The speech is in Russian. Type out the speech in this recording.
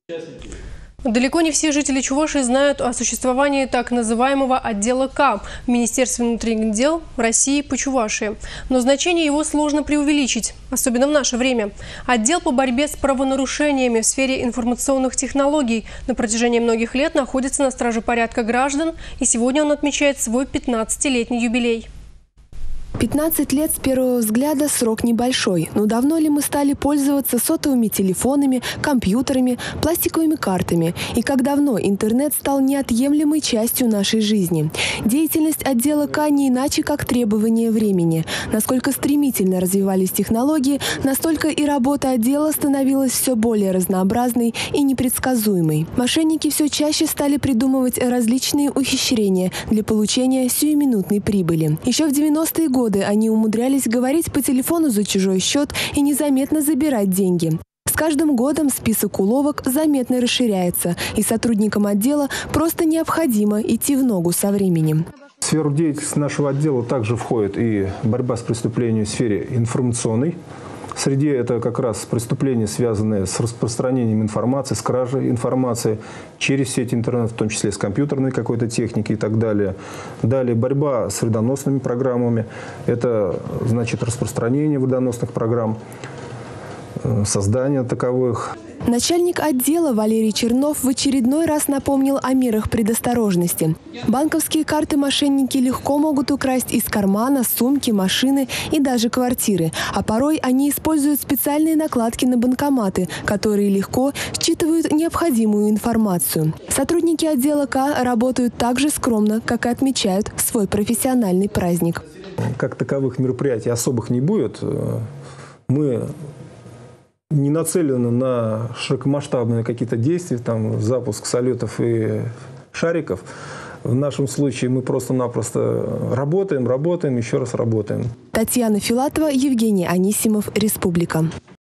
Далеко не все жители Чувашии знают о существовании так называемого отдела К в Министерстве внутренних дел России по Чувашии. Но значение его сложно преувеличить, особенно в наше время. Отдел по борьбе с правонарушениями в сфере информационных технологий на протяжении многих лет находится на страже порядка граждан, и сегодня он отмечает свой 15-летний юбилей. 15 лет с первого взгляда срок небольшой, но давно ли мы стали пользоваться сотовыми телефонами, компьютерами, пластиковыми картами? И как давно интернет стал неотъемлемой частью нашей жизни? Деятельность отдела К не иначе, как требование времени. Насколько стремительно развивались технологии, настолько и работа отдела становилась все более разнообразной и непредсказуемой. Мошенники все чаще стали придумывать различные ухищрения для получения сиюминутной прибыли. Еще в 90-е годы они умудрялись говорить по телефону за чужой счет и незаметно забирать деньги. С каждым годом список уловок заметно расширяется, и сотрудникам отдела просто необходимо идти в ногу со временем. В сферу деятельности нашего отдела также входит и борьба с преступлениями в сфере информационной. Среди это как раз преступления, связанные с распространением информации, с кражей информации через сеть интернет, в том числе с компьютерной какой-то техникой и так далее. Далее борьба с вредоносными программами. Это значит распространение вредоносных программ, создание таковых. Начальник отдела Валерий Чернов в очередной раз напомнил о мерах предосторожности. Банковские карты мошенники легко могут украсть из кармана, сумки, машины и даже квартиры. А порой они используют специальные накладки на банкоматы, которые легко считывают необходимую информацию. Сотрудники отдела К работают так же скромно, как и отмечают свой профессиональный праздник. Как таковых мероприятий особых не будет. Мы не нацелены на широкомасштабные какие-то действия, там, запуск салютов и шариков. В нашем случае мы просто-напросто работаем, еще раз работаем. Татьяна Филатова, Евгений Анисимов, Республика.